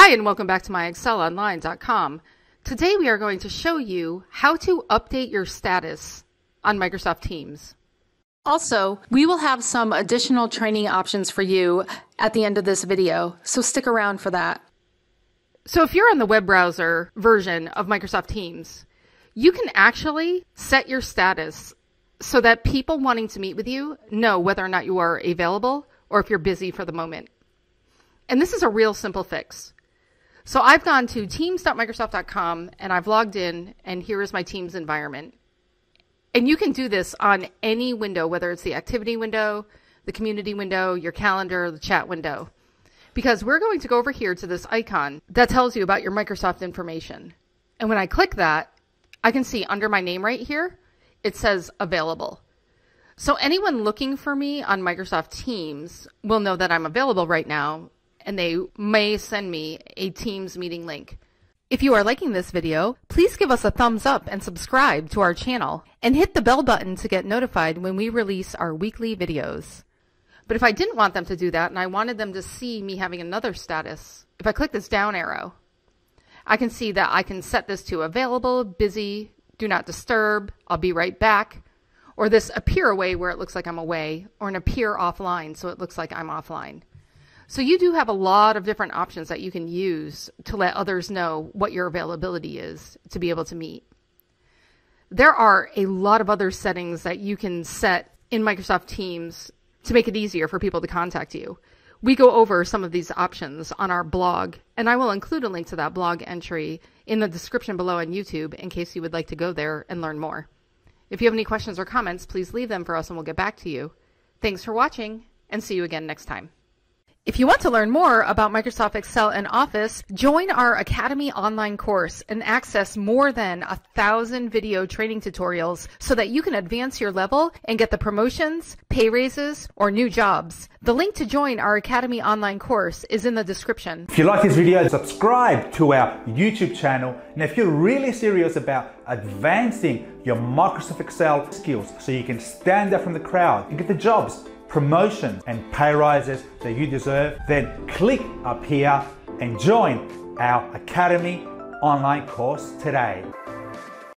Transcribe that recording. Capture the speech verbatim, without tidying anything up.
Hi, and welcome back to My Excel Online dot com. Today we are going to show you how to update your status on Microsoft Teams. Also, we will have some additional training options for you at the end of this video, so stick around for that. So if you're on the web browser version of Microsoft Teams, you can actually set your status so that people wanting to meet with you know whether or not you are available or if you're busy for the moment. And this is a real simple fix. So I've gone to teams dot microsoft dot com and I've logged in, and here is my Teams environment. And you can do this on any window, whether it's the activity window, the community window, your calendar, the chat window, because we're going to go over here to this icon that tells you about your Microsoft information. And when I click that, I can see under my name right here, it says available. So anyone looking for me on Microsoft Teams will know that I'm available right now, and they may send me a Teams meeting link. If you are liking this video, please give us a thumbs up and subscribe to our channel, and hit the bell button to get notified when we release our weekly videos. But if I didn't want them to do that and I wanted them to see me having another status, if I click this down arrow, I can see that I can set this to available, busy, do not disturb, I'll be right back, or this appear away where it looks like I'm away, or an appear offline so it looks like I'm offline. So you do have a lot of different options that you can use to let others know what your availability is to be able to meet. There are a lot of other settings that you can set in Microsoft Teams to make it easier for people to contact you. We go over some of these options on our blog, and I will include a link to that blog entry in the description below on YouTube in case you would like to go there and learn more. If you have any questions or comments, please leave them for us and we'll get back to you. Thanks for watching, and see you again next time. If you want to learn more about Microsoft Excel and Office, join our Academy online course and access more than a thousand video training tutorials so that you can advance your level and get the promotions, pay raises, or new jobs. The link to join our Academy online course is in the description. If you like this video, subscribe to our YouTube channel. And if you're really serious about advancing your Microsoft Excel skills so you can stand out from the crowd and get the jobs, promotions and pay rises that you deserve, then click up here and join our Academy online course today.